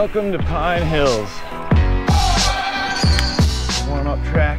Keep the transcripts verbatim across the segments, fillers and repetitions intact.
Welcome to Pine Hills. Warm-up track.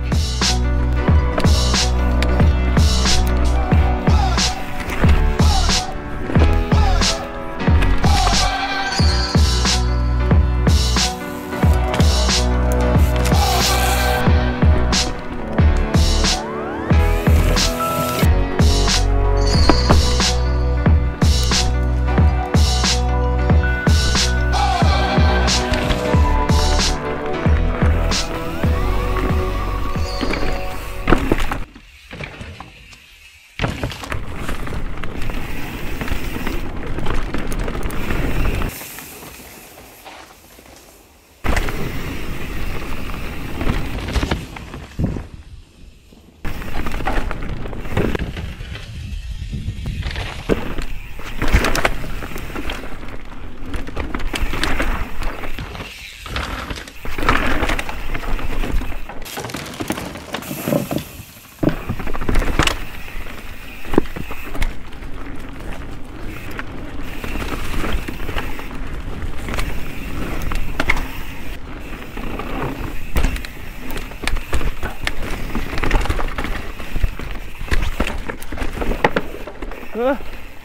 Uh.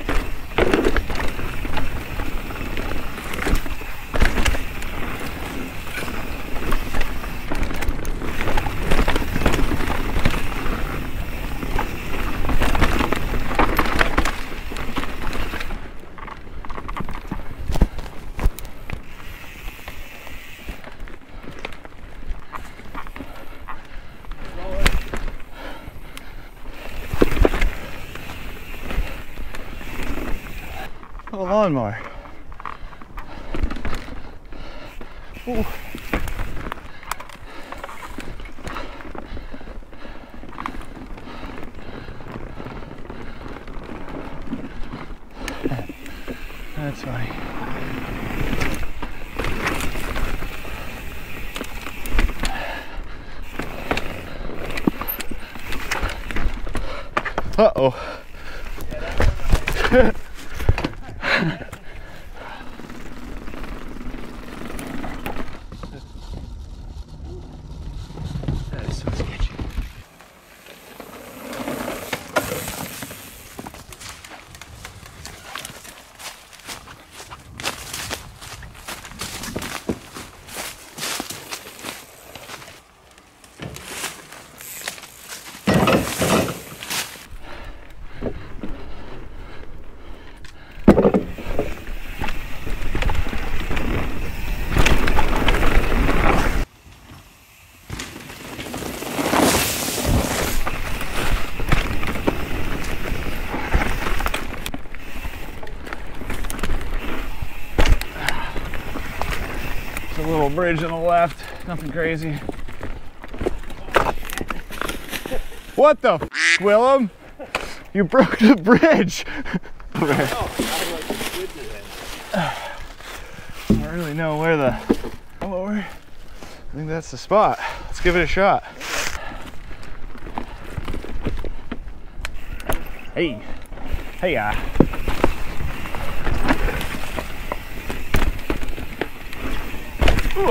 A lawnmower. Ooh. That's funny. Uh-oh. That is so sketchy. A little bridge on the left, nothing crazy. What the f, Willem? You broke the bridge. I don't really know where the, come over. I think that's the spot. Let's give it a shot. Hey, hey, uh. Ooh.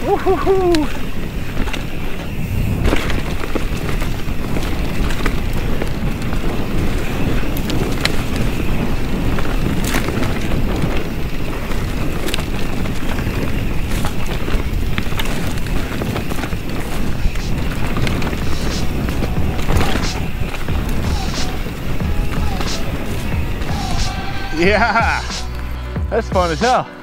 Woo-hoo-hoo. Yeah, that's fun as hell.